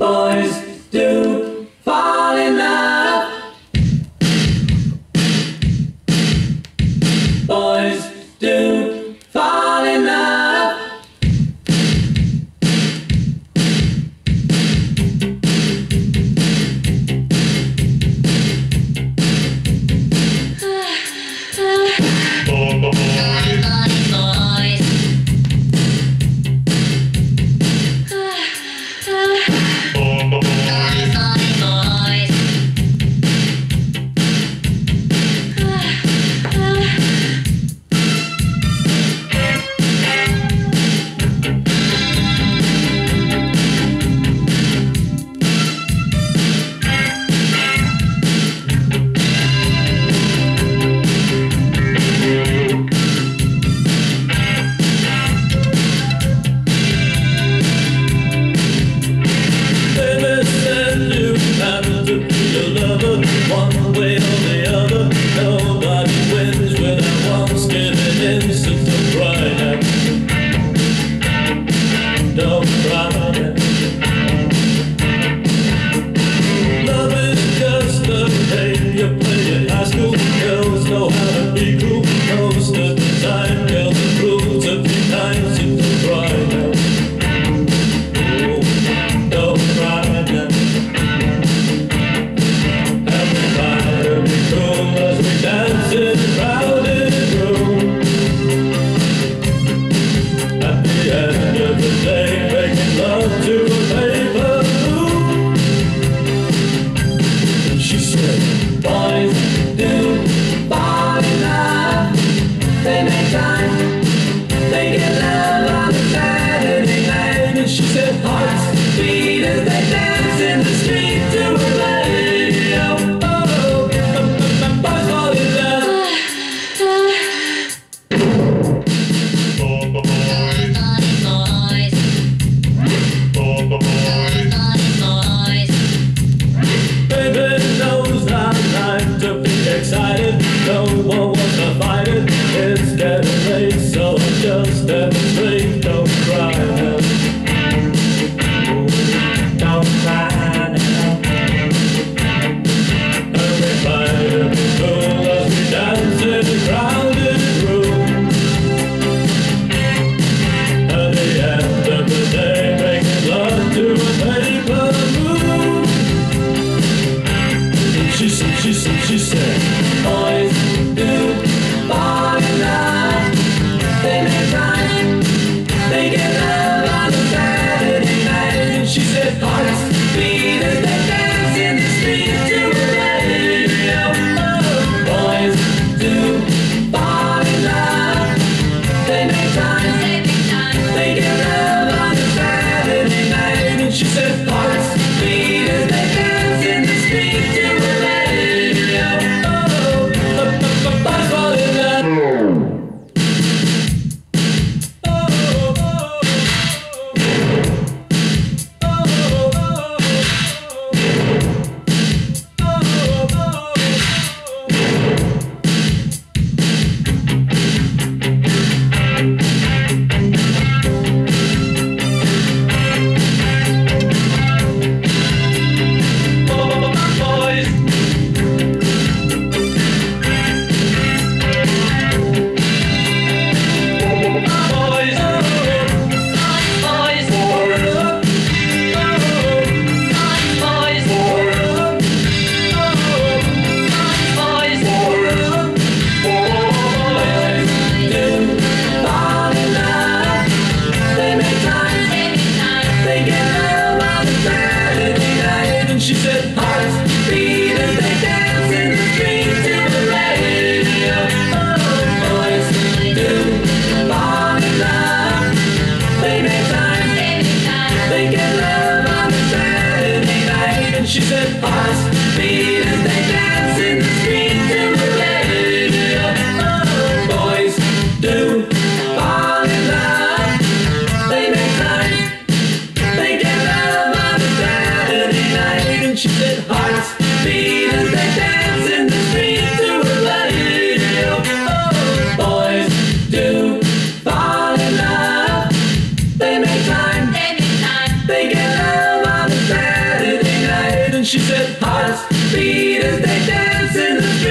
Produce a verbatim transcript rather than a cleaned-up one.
Boys do fall in love. Boys do fall in love. One way or the other, nobody wins without once getting in. So don't cry now, don't cry now. Love is just a game you play in high school. Girls know how to be cool most of the time. Girls are rules a few times, so don't cry now. Oh, don't cry now. Dance in a crowded room. At the end of the day, making love to a paper moon. And she said, boys do fall in love. They make time, they get love on a Saturday night. And she said, hearts beat as they dance in the street to a radio. No one wants to fight it, it's getting late, so just demonstrate. Don't cry now, don't cry now. Everybody be cool as we dance in a crowded room. At the end of the day, making love to a paper moon. And she said, she said, she said, boys do fall in love. They make time, they get love on a Saturday night. And she said, hearts beat as they dance in the street to a radio. Oh, boys do fall in love. They make time, they get love on a Saturday night. And she said, hearts beat as they dance in the street to a radio. She said, hearts beat as they dance in the street to the radio. Oh, boys do fall in love. They make time, they get love on a Saturday night. And she said, hearts beat as they dance in the street to the radio. Oh, boys do fall in love. They make time, they get love on a Saturday night. And she said, hearts beat as they dance in the street to a radio. Oh, boys do fall in love. They make time, they get love on the Saturday. And she said, hearts beat as they dance in the